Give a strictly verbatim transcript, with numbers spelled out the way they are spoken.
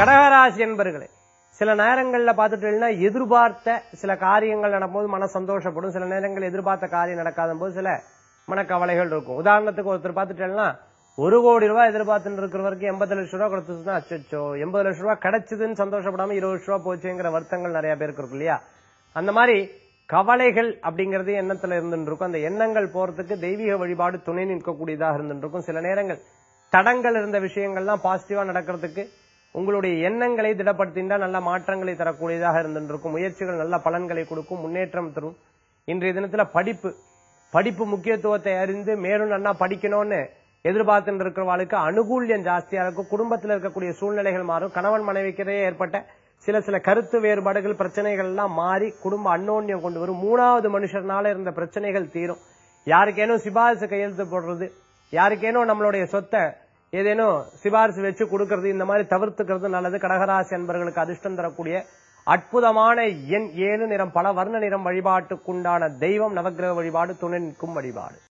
கடகராசி என்பர்களே, சில நேரங்கள்ல பாத்துட்டீங்கன்னா எதிர்பார்த்த சில காரியங்கள் நடக்கும்போது மன சந்தோஷப்படும். சில நேரங்கள் எதிர்பார்த்த காரியம் நடக்காத போது சில மனக்கவலைகள் இருக்கும். உதாரணத்துக்கு ஒருத்தர் பாத்துட்டீங்கன்னா ஒரு கோடி ரூபாய் எதிர்பார்த்துட்டு இருக்கிறவருக்கு எண்பது லட்சம் ரூபாய் கொடுத்துச்சுன்னா அச்சோ எண்பது லட்சம் ரூபாய் கிடைச்சதுன்னு சந்தோஷப்படாம இருபது லட்சம் ரூபாய் போச்சுங்கிற வருத்தங்கள் நிறைய பேருக்கு இருக்கும் இல்லையா? அந்த மாதிரி கவலைகள் அப்படிங்கறது எண்ணத்துல இருந்துட்டு இருக்கும். அந்த எண்ணங்கள் போறதுக்கு தெய்வீக வழிபாடு துணை நிற்கக்கூடியதாக இருந்துட்டு இருக்கும். சில நேரங்கள் தடங்கள் இருந்த விஷயங்கள்லாம் பாசிட்டிவா நடக்கிறதுக்கு உங்களுடைய எண்ணங்களை திடப்படுத்தினா நல்ல மாற்றங்களை தரக்கூடியதாக இருந்துட்டு இருக்கும். முயற்சிகள் நல்ல பலன்களை கொடுக்கும், முன்னேற்றம் தரும். இன்றைய தினத்துல படிப்பு படிப்பு முக்கியத்துவத்தை அறிந்து மேலும் நல்லா படிக்கணும்னு எதிர்பார்த்து இருக்கிறவாளுக்கு அனுகூல்யம் ஜாஸ்தியா இருக்கும். குடும்பத்தில் இருக்கக்கூடிய சூழ்நிலைகள் மாறும். கணவன் மனைவிக்கிடையே ஏற்பட்ட சில சில கருத்து வேறுபாடுகள் பிரச்சனைகள் எல்லாம் மாறி குடும்ப அன்னோன்யம் கொண்டு வரும். மூணாவது மனுஷர்னால இருந்த பிரச்சனைகள் தீரும். யாருக்கேனும் சிபாரிசு கையெழுத்து போடுறது, யாருக்கேனும் நம்மளுடைய சொத்தை ஏதேனும் சிபாரிசு வச்சு கொடுக்கறது, இந்த மாதிரி தவிர்த்துக்கிறது நல்லது. கடகராசி அன்பர்களுக்கு அதிர்ஷ்டம் தரக்கூடிய அற்புதமான எண் ஏழு, நிறம் பல வர்ண நிறம். வழிபாட்டுக்குண்டான தெய்வம் நவக்கிரக வழிபாடு, துணை நிற்கும் வழிபாடு.